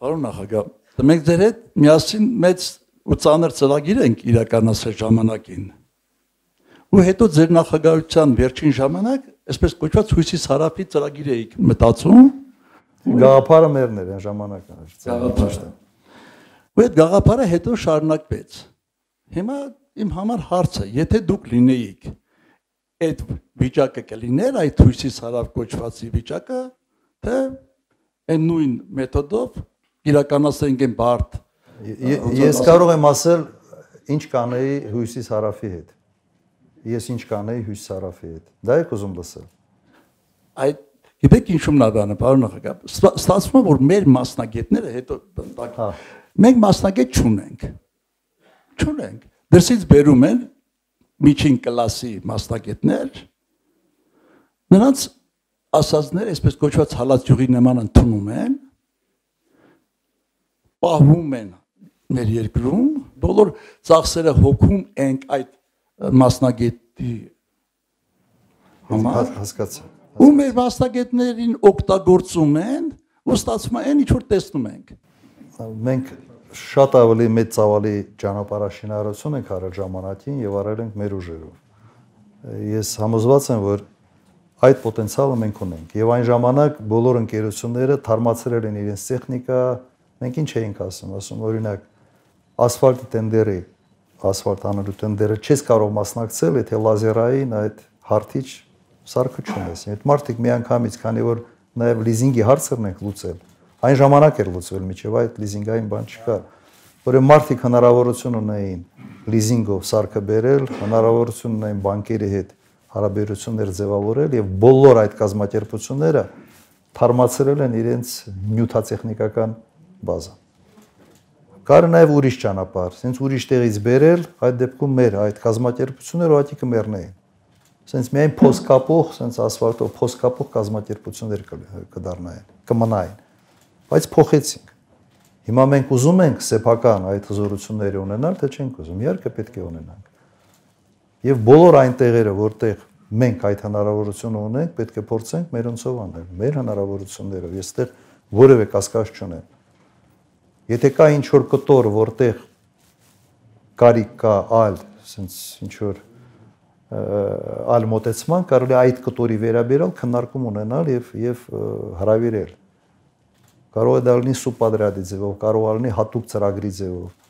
Պարոն նախագահ, մենք ձեր հետ միասին մեծ ու ծանր ծրագիր ենք իրականացրել ժամանակին։ Ու հետո ձեր նախագահության վերջին ժամանակ, այսպես կոչված հույսից հարավի ծրագիր էիք մտածում։ Գաղափարը մերն էր այն ժամանակը։ Ու այդ գաղափարը հետո շարունակվեց։ Հիմա իմ համար հարցը, եթե դուք լինեիք, այդ վիճակը կլիներ, այդ հույսից հարավ կոչվածի վիճակը, թե այն նույն մեթոդով իրականացնենք այն բարդ։ Ես կարող եմ ասել, ինչ կանեի հույսից հարավի հետ։ Ես ինչ կանեի հույսից հարավի հետ։ Դա եք ուզում լսել։ Այդ գիտեք ինչու՞մն է բանը, պարոն նախագահ։ Ստացվում է, որ մեր մասնագետները հետո մենք մասնագետ չունենք։ Չունենք։ Դրսից բերում են միջին կլասի մասնագետներ, նրանց ասածները, այսպես կոչված հալածյուղի նման ընդունում են, պահվում են մեր երկրում, բոլոր ծախսերը հոգում ենք այդ մասնագետի համար, հասկացա։ ու մեր մասնագետներին օգտագործում են, ու ստացվում է այն ինչ որ տեսնում ենք։ Մենք շատ ավելի մեծ ծավալի ճանապարհաշինարարություն ենք արել ժամանակին եւ արել ենք մեր ուժերով։ Ես համոզված եմ, որ այդ պոտենցիալը մենք ունենք եւ այն ժամանակ բոլոր ընկերությունները թարմացրել են իրենց տեխնիկա, մենք ինչ էինք ասում, օրինակ ասֆալտի տենդերի, ասֆալտ անելու տենդերը չես կարող մասնակցել, եթե լազերային այդ հարթիչ սարքը չունես։ Այդ մարդիկ միանգամից, քանի որ նաեւ լիզինգի հարցերն ենք լուծել, այն ժամանակ էր լուծվել, միջև այդ լիզինգային բան չկա, որը մարդիկ հնարավորություն ունեին լիզինգով սարքը բերել, հնարավորություն ունեին բանկերի հետ հարաբերություններ ձևավորել եւ բոլոր այդ կազմակերպությունները թարմացրել են իրենց նյութատեխնիկական բազա։ Կար նաև ուրիշ ճանապարհ, sense ուրիշ տեղից բերել, այդ դեպքում մեր այդ կազմակերպությունները ուղղակի կմեռնեին։ Sense միայն փոսկապող, sense ասֆալտով փոսկապող կազմակերպություններ կդառնային, կմնային։ Բայց փոխեցինք։ Հիմա մենք ուզում ենք սեփական այդ հզորությունները ունենալ, թե չենք ուզում, իհարկե պետք է ունենանք։ Եվ բոլոր այն տեղերը, որտեղ մենք այդ հնարավորությունը ունենք, պետք է փորձենք մերոնցով անել, մեր հնարավորություններով։ Ես այդտեղ որևէ կասկած չունեմ։ Եթե կա ինչ որ կտոր, որտեղ կարիք կա այլ, sense ինչ որ այլ մոտեցման, կարելի է այդ կտորի վերաբերյալ քննարկում ունենալ եւ հրավիրել։ Կարող է դա լինի սուբպադրատի ձևով, կարող է լինի հատուկ ծրագրի ձևով։